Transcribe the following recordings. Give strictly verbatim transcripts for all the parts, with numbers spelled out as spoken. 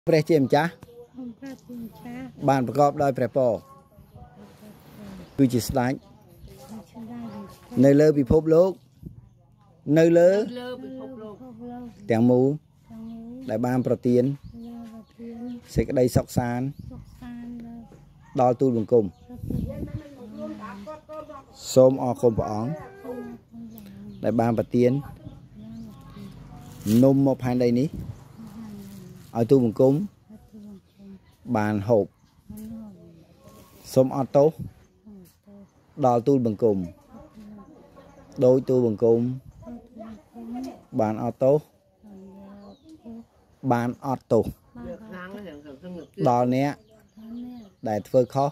ព្រះជាម្ចាស់បានប្រកបដោយព្រះពរគឺជាស្ដេចនៅលើពិភពលោកនៅលើទាំងមូលដែលបានប្រទានសេចក្តីសុខសាន្តដល់ទូលបង្គំសូមអរគុណព្រះអង្គដែលបានប្រទាននំមកផែនដីនេះឲ្យទូលបង្គំបានហូបសូមអត់ទោសដល់ទូលបង្គំដោយទូលបង្គំបានអត់ទោសបានអត់ទោសដល់អ្នកដែលធ្វើខុស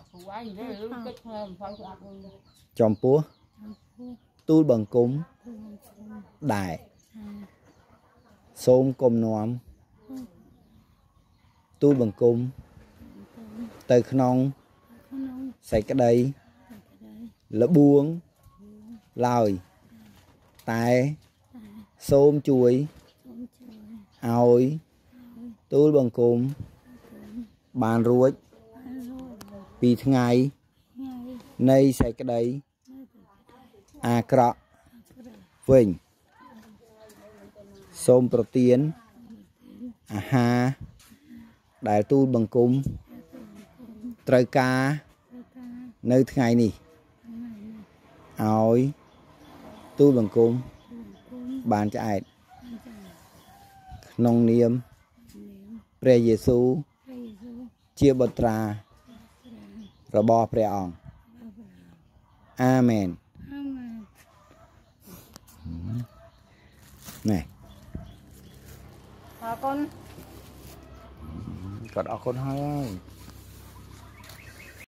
ចំពោះទូលបង្គំដែរសូមគុំនាំទូលបង្គំទៅក្នុងសេចក្តីលបួងឡើយតែសូមជួយឲ្យទូលបង្គំបានរួចពីថ្ងៃនៃសេចក្តីអាក្រក់វិញសូមប្រទានអាហារដែលទូលបង្គំត្រូវការនៅថ្ងៃនេះឲ្យទូលបង្គំបានឆ្អែតក្នុងនាមព្រះយេស៊ូវជាបុត្រារបស់ព្រះអង្គអាមែនណែអរគុណគាត់អរគុណហើយ